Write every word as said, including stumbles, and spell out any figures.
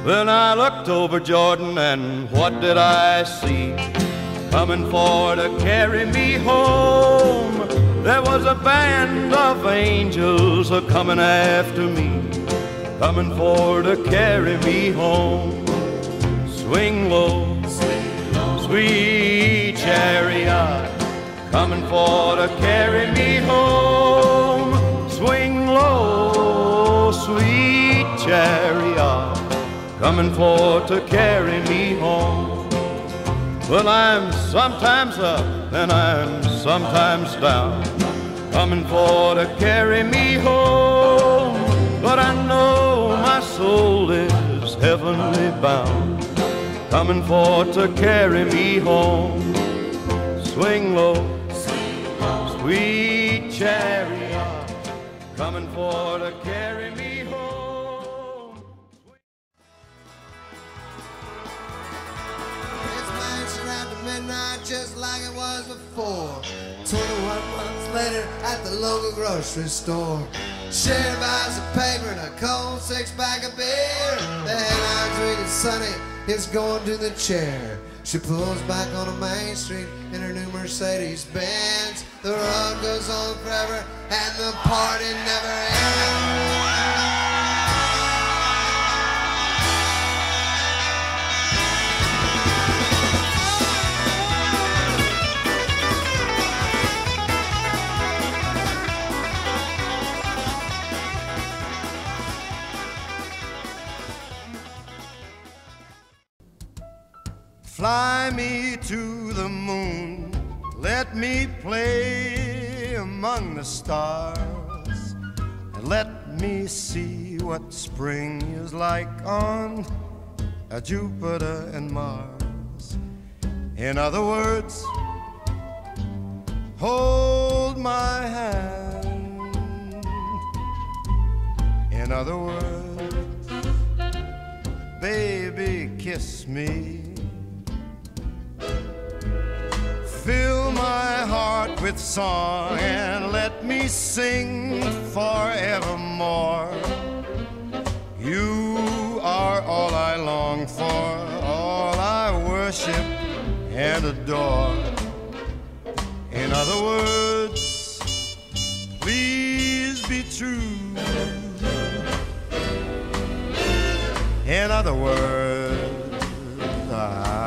Then I looked over Jordan, and what did I see? Coming for to carry me home, there was a band of angels a-coming after me, coming for to carry me home. Swing low, sweet chariot, coming for to carry me home. Swing low, sweet chariot, coming for to carry me home. Well, I'm sometimes up and I'm sometimes down, coming for to carry me home. But I know my soul is heavenly bound, coming for to carry me home. Swing low, sweet chariot, coming for to carry me home. It's marching after midnight just like it was before. Twenty-one months later at the local grocery store, Sherry buys a paper and a cold six-pack of beer. The headlines read it's sunny, it's going to the chair. She pulls back on a main street in her new Mercedes Benz. The road goes on forever and the party never ends. Fly me to the moon, let me play among the stars, and let me see what spring is like on uh, Jupiter and Mars. In other words, hold my hand. In other words, baby, kiss me. Fill my heart with song and let me sing forevermore. You are all I long for, all I worship and adore. In other words, please be true. In other words, I